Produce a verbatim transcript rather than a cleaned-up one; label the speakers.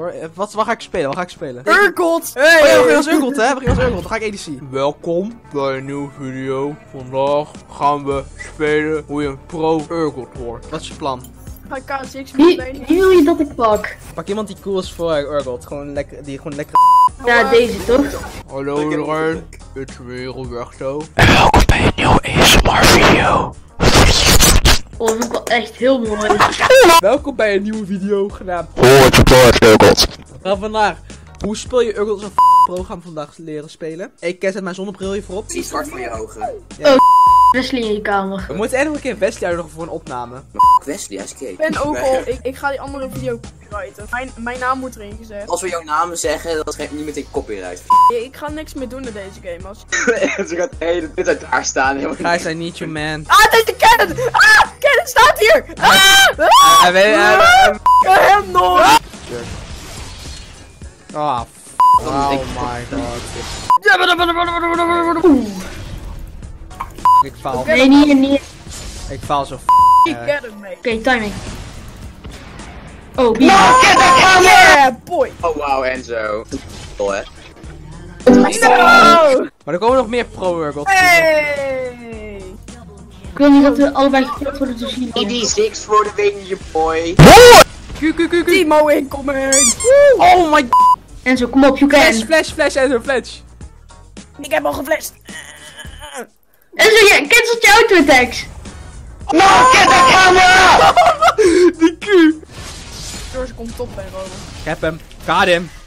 Speaker 1: hoor. Wat, wat ga ik spelen? Wat ga ik spelen?
Speaker 2: Urgot!
Speaker 1: Hey! Oh ja, we beginnen als Urgot, hè? We beginnen als Urgot. Dan ga ik A D C.
Speaker 3: Welkom bij een nieuwe video. Vandaag gaan we spelen hoe je een pro-Urgot wordt.
Speaker 1: Wat is je plan?
Speaker 2: Ga ik K S X
Speaker 4: Wie,
Speaker 2: spelen?
Speaker 4: wie wil je dat ik pak?
Speaker 1: Pak iemand die cool is voor Urgot. Gewoon lekker, die gewoon lekker...
Speaker 4: Ja, deze toch?
Speaker 3: Hallo iedereen, het is weer Roberto.
Speaker 5: En welkom bij een nieuwe A S M R video.
Speaker 4: Oh, dat is wel echt heel mooi.
Speaker 1: Welkom bij een nieuwe video genaamd...
Speaker 5: Hoor tutorial Urgot.
Speaker 1: We gaan vandaag... Hoe speel je Urgot als een pro gaan we vandaag leren spelen. Ik zet mijn zonnebril hier voorop.
Speaker 6: Zie zwart voor je ogen.
Speaker 4: Wesley in je kamer.
Speaker 1: We moeten echt nog een keer Wesley uitnodigen voor een opname.
Speaker 6: Wesley, hij is gay.
Speaker 2: Ik ben ook al, ik, ik ga die andere video copyrighten. Mijn, mijn naam wordt erin gezet.
Speaker 6: Als we jouw namen zeggen, dan schrijf je niet meteen copyright.
Speaker 2: Ik ga niks meer doen in deze game. Als...
Speaker 6: Ze gaat de hele tijd uit daar staan.
Speaker 1: Guys, I need you, man.
Speaker 2: Ah, het is de Cannon! Ah! Cannon staat hier! Ah! Ah!
Speaker 1: Hij weet... hij-
Speaker 2: Ah! Hem nog!
Speaker 1: Ah, f... Oh my god. Ik faal.
Speaker 4: Nee, niet, niet.
Speaker 1: Ik faal zo f...
Speaker 2: Ik get hem mee.
Speaker 4: Oké, timing. Oh, wie?
Speaker 2: Yeah, boy!
Speaker 6: Oh wow, Enzo. Oh hè.
Speaker 2: No!
Speaker 1: Maar er komen nog meer pro-Urgot.
Speaker 2: Hey!
Speaker 4: Ik wil niet dat we allebei gekild worden te zien.
Speaker 6: E D zes voor de win, je boy.
Speaker 1: Q, Q, Q, Q.
Speaker 2: Timo incoming!
Speaker 1: Oh my god.
Speaker 4: Enzo, kom op, you
Speaker 1: Flash,
Speaker 4: can.
Speaker 1: flash, flash en een flash.
Speaker 2: Ik heb al geflasht!
Speaker 4: Enzo, je cancelt je auto-attacks.
Speaker 1: Die Q.
Speaker 2: George komt top bij Robert.
Speaker 1: Ik heb hem. Got him.